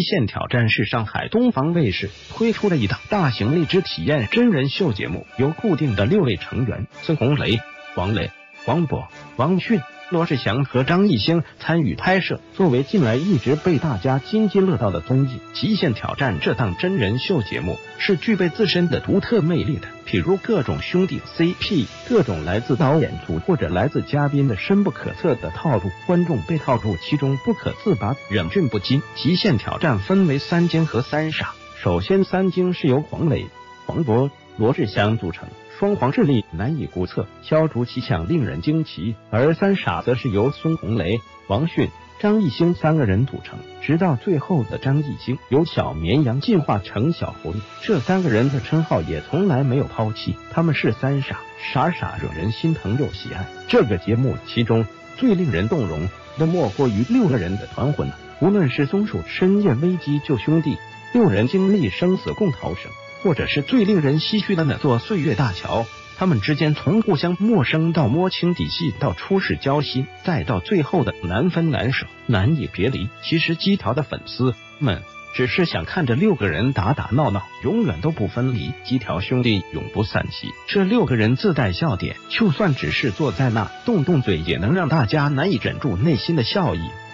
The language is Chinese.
限挑战》是上海东方卫视推出的一档大型励志体验真人秀节目，由固定的6位成员孙红雷、黄磊、黄渤、王迅、罗志祥和张艺兴参与拍摄。作为近来一直被大家津津乐道的综艺《极限挑战》，这档真人秀节目是具备自身的独特魅力的，譬如各种兄弟 CP， 各种来自导演组或者来自嘉宾的深不可测的套路，观众被套入其中不可自拔，忍俊不禁。极限挑战分为3精和3傻，首先3精是由黄磊、黄渤、罗志祥组成，双黄智力难以估测，消除其强令人惊奇；而3傻则是由孙红雷、王迅、张艺兴3个人组成，直到最后的张艺兴由小绵羊进化成小狐狸，这3个人的称号也从来没有抛弃，他们是3傻，傻傻惹人心疼又喜爱。这个节目其中最令人动容的莫过于6个人的团魂，无论是松鼠深夜危机救兄弟，6人经历生死共逃生，或者是最令人唏嘘的那座岁月大桥，他们之间从互相陌生到摸清底细，到初始交心，再到最后的难分难舍、难以别离。其实基条的粉丝们只是想看着6个人打打闹闹，永远都不分离，基条兄弟永不散席。这6个人自带笑点，就算只是坐在那动动嘴，也能让大家难以忍住内心的笑意。